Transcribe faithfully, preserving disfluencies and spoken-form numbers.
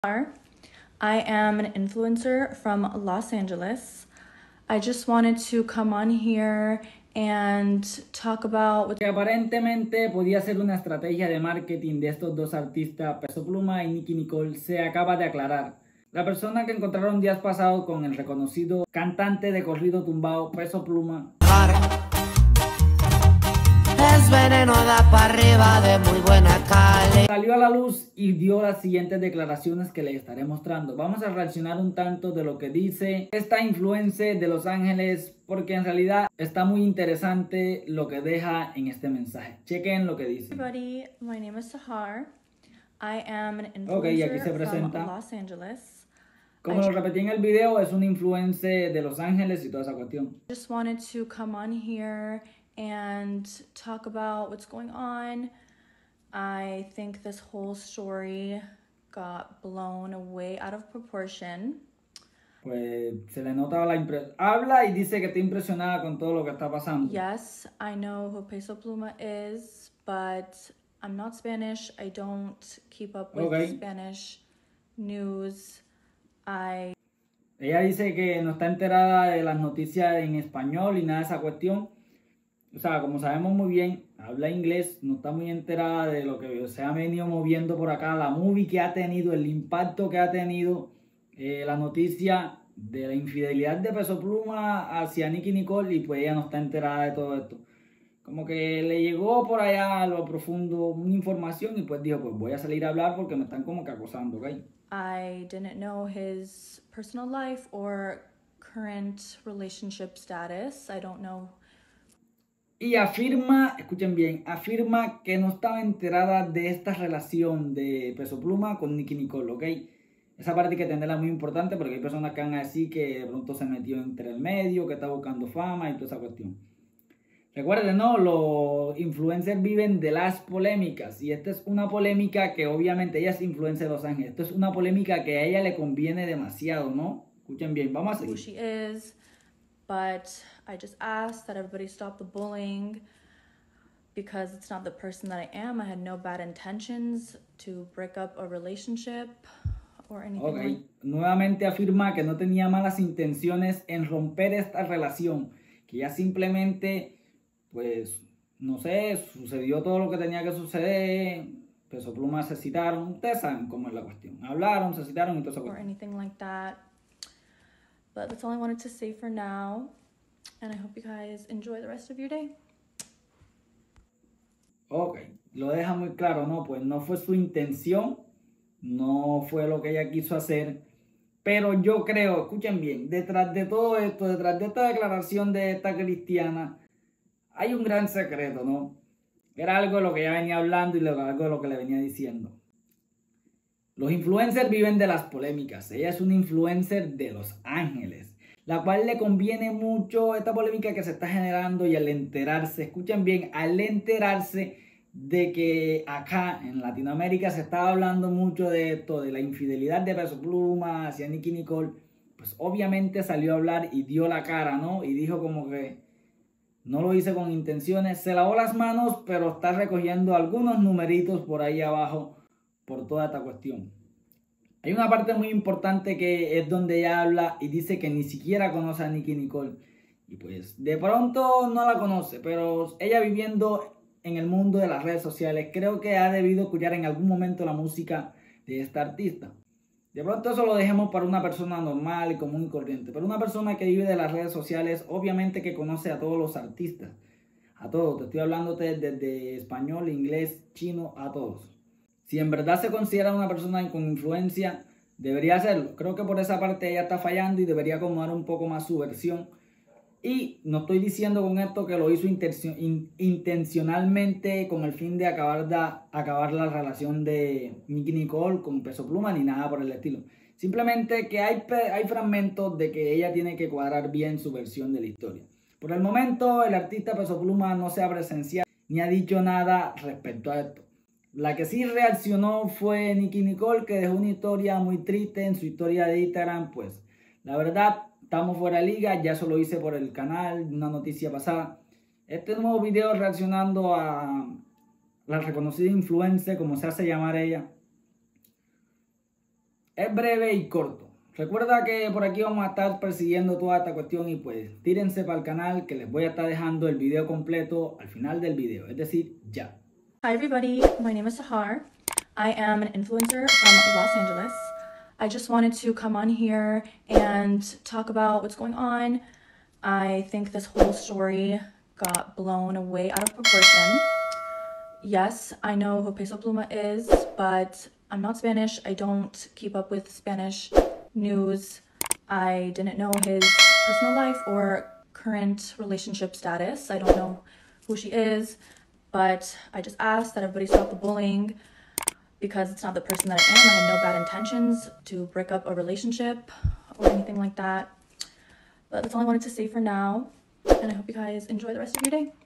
I am an influencer from Los Angeles. I just wanted to come on here and talk about what... Que aparentemente podía ser una estrategia de marketing de estos dos artistas, Peso Pluma y Nicki Nicole, se acaba de aclarar. La persona que encontraron días pasados con el reconocido cantante de corrido tumbado Peso Pluma es veneno, da para arriba de muy buena calidad. Salió a la luz y dio las siguientes declaraciones que les estaré mostrando. Vamos a reaccionar un tanto de lo que dice esta influencer de Los Ángeles, porque en realidad está muy interesante lo que deja en este mensaje. Chequen lo que dice. Everybody, my name is Sahar. I am an influencer Okay, aquí se presenta. from Los Angeles. Como lo repetí en el video, es un influencer de Los Ángeles y toda esa cuestión. I just wanted to come on here and talk about what's going on. I think this whole story got blown way out of proportion. Pues se le nota la impresión. Habla y dice que está impresionada con todo lo que está pasando. Yes, I know who Peso Pluma is, but I'm not Spanish. I don't keep up with Okay. Spanish news. I... Ella dice que no está enterada de las noticias en español y nada de esa cuestión. O sea, como sabemos muy bien, habla inglés, no está muy enterada de lo que se ha venido moviendo por acá, la movie que ha tenido, el impacto que ha tenido, eh, la noticia de la infidelidad de Peso Pluma hacia Nicki Nicole, y pues ella no está enterada de todo esto. Como que le llegó por allá a lo profundo una información y pues dijo, pues voy a salir a hablar porque me están como que acosando, ¿ok? I didn't know his personal life or current relationship status. I don't know. Y afirma, escuchen bien, afirma que no estaba enterada de esta relación de Peso Pluma con Nicki Nicole, ¿ok? Esa parte hay que tenerla muy importante porque hay personas que van a decir que de pronto se metió entre el medio, que está buscando fama y toda esa cuestión. Recuerden, ¿no? Los influencers viven de las polémicas y esta es una polémica que obviamente ella es influencer de Los Ángeles. Esto es una polémica que a ella le conviene demasiado, ¿no? Escuchen bien, vamos a seguir. Who she is, but I just asked that everybody stop the bullying because it's not the person that I am. I had no bad intentions to break up a relationship or anything. Ok, like... nuevamente afirma que no tenía malas intenciones en romper esta relación, que ya simplemente, pues, no sé, sucedió todo lo que tenía que suceder. Peso Pluma se citaron, ustedes saben cómo es la cuestión. Hablaron, se citaron y todo eso. Or anything like that. But that's all I wanted to say for now. And I hope you guys enjoy the rest of your day. Ok, lo deja muy claro, ¿no? Pues no fue su intención, no fue lo que ella quiso hacer. Pero yo creo, escuchen bien, detrás de todo esto, detrás de esta declaración de esta cristiana, hay un gran secreto, ¿no? Era algo de lo que ella venía hablando y algo de lo que le venía diciendo. Los influencers viven de las polémicas. Ella es una influencer de Los Ángeles, la cual le conviene mucho esta polémica que se está generando, y al enterarse, escuchen bien, al enterarse de que acá en Latinoamérica se estaba hablando mucho de esto, de la infidelidad de Peso Pluma hacia Nicki Nicole, pues obviamente salió a hablar y dio la cara, ¿no? Y dijo como que no lo hice con intenciones, se lavó las manos, pero está recogiendo algunos numeritos por ahí abajo por toda esta cuestión. Hay una parte muy importante que es donde ella habla y dice que ni siquiera conoce a Nicki Nicole. Y pues de pronto no la conoce, pero ella viviendo en el mundo de las redes sociales, creo que ha debido escuchar en algún momento la música de esta artista. De pronto eso lo dejemos para una persona normal y común y corriente, pero una persona que vive de las redes sociales, obviamente que conoce a todos los artistas, a todos, te estoy hablando desde, desde español, inglés, chino, a todos. Si en verdad se considera una persona con influencia, debería hacerlo. Creo que por esa parte ella está fallando y debería acomodar un poco más su versión. Y no estoy diciendo con esto que lo hizo intencionalmente con el fin de acabar, de acabar la relación de Nicki Nicole con Peso Pluma ni nada por el estilo. Simplemente que hay, hay fragmentos de que ella tiene que cuadrar bien su versión de la historia. Por el momento el artista Peso Pluma no se ha presenciado ni ha dicho nada respecto a esto. La que sí reaccionó fue Nicki Nicole, que dejó una historia muy triste en su historia de Instagram. Pues la verdad, estamos fuera de liga, ya eso lo hice por el canal, una noticia pasada. Este nuevo video reaccionando a la reconocida influencer, como se hace llamar ella, Es breve y corto. Recuerda que por aquí vamos a estar persiguiendo toda esta cuestión y pues tírense para el canal que les voy a estar dejando el video completo al final del video, es decir, ya. Hi everybody, my name is Sahar. I am an influencer from Los Angeles. I just wanted to come on here and talk about what's going on. I think this whole story got blown way out of proportion. Yes, I know who Peso Pluma is, but I'm not Spanish. I don't keep up with Spanish news. I didn't know his personal life or current relationship status. I don't know who she is, but I just asked that everybody stop the bullying because it's not the person that I am. I had no bad intentions to break up a relationship or anything like that. But that's all I wanted to say for now, and I hope you guys enjoy the rest of your day.